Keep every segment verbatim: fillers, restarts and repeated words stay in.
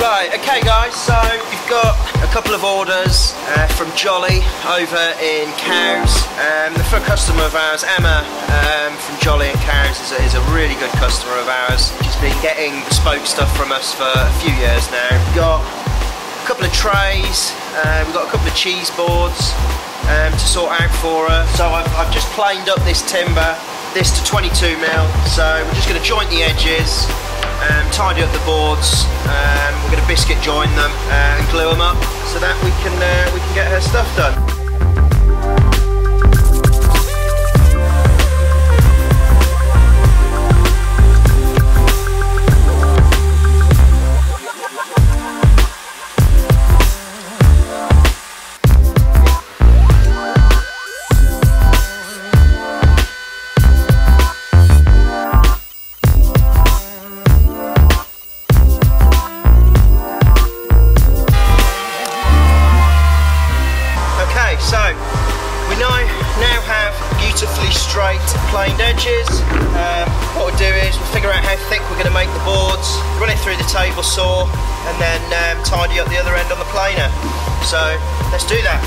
Right, okay guys, so we've got a couple of orders uh, from Joli over in Cowes. Um, they're for a customer of ours, Emma um, from Joli of Cowes is a, is a really good customer of ours. She's been getting bespoke stuff from us for a few years now. We've got a couple of trays, uh, we've got a couple of cheese boards um, to sort out for her. So I've, I've just planed up this timber, this to twenty-two mil, so we're just going to joint the edges. Um, tidy up the boards, um, we're going to biscuit join them uh, and glue them up so that we can uh, we can get her stuff done. So, we now, now have beautifully straight planed edges. Um, what we'll do is we'll figure out how thick we're going to make the boards, run it through the table saw, and then um, tidy up the other end on the planer. So, let's do that.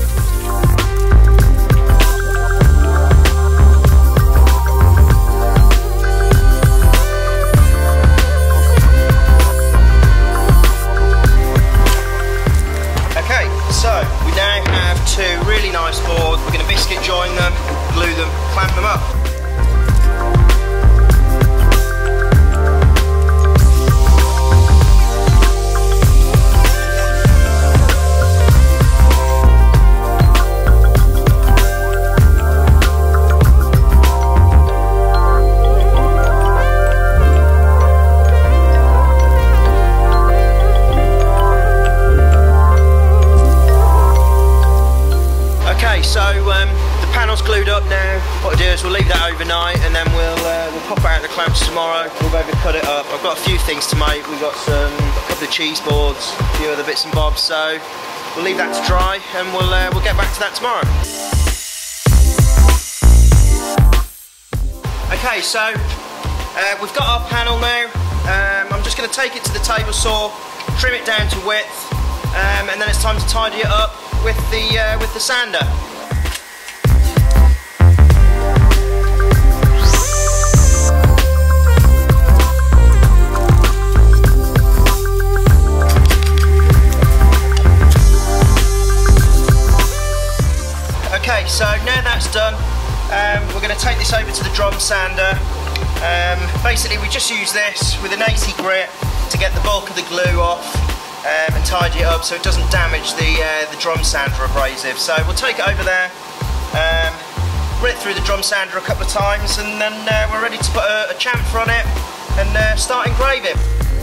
So, we now have two really nice boards. We're going to biscuit join them, glue them, clamp them up. So um, the panel's glued up now. What we'll do is we'll leave that overnight and then we'll uh, we'll pop out the clamps tomorrow. We'll go over cut it up. I've got a few things to make. We've got some a couple of cheese boards, a few other bits and bobs. So we'll leave that to dry and we'll uh, we'll get back to that tomorrow. Okay, so uh, we've got our panel now. Um, I'm just going to take it to the table saw, trim it down to width, um, and then it's time to tidy it up with the uh, with the sander. Okay, so now that's done, um, we're going to take this over to the drum sander. Um, basically, we just use this with an eighty grit to get the bulk of the glue off. Um, and tidy it up so it doesn't damage the uh, the drum sander abrasive. So we'll take it over there, um, run it through the drum sander a couple of times, and then uh, we're ready to put a, a chamfer on it and uh, start engraving.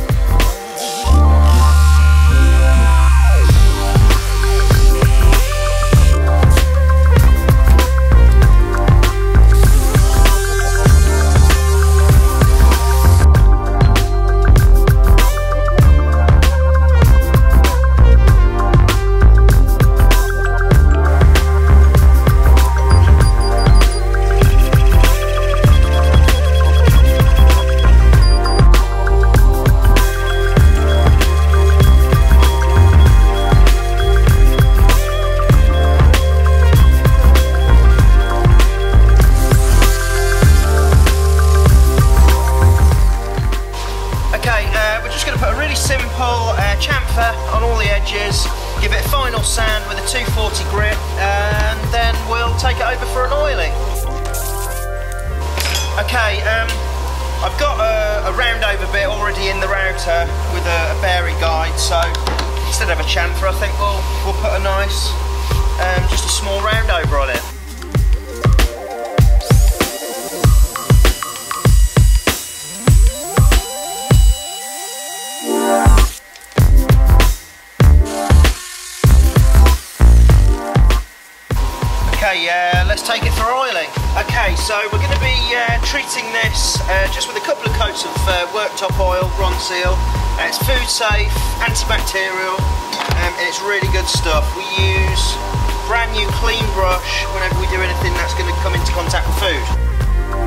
Simple uh, chamfer on all the edges, give it a final sand with a two forty grit, and then we'll take it over for an oiling. Okay, um, I've got a, a round over bit already in the router with a, a bearing guide, so instead of a chamfer I think we'll, we'll put a nice, um, just a small round over on it. Okay, uh, let's take it for oiling. Okay, so we're going to be uh, treating this uh, just with a couple of coats of uh, worktop oil, Ronseal. Uh, it's food safe, antibacterial, um, and it's really good stuff. We use brand new clean brush whenever we do anything that's going to come into contact with food.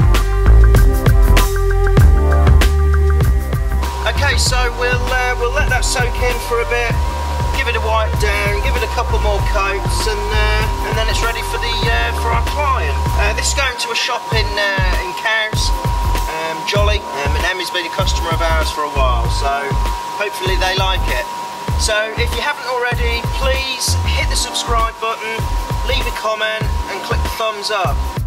Okay, so we'll uh, we'll let that that soak in for a bit, give it a wipe down, give it a couple more coats, and uh, and then it's ready for the uh, for our client. Uh, this is going to a shop in uh, in Cowes, um, Joli, um, and Emmy's been a customer of ours for a while, so hopefully they like it. So if you haven't already, please hit the subscribe button, leave a comment, and click the thumbs up.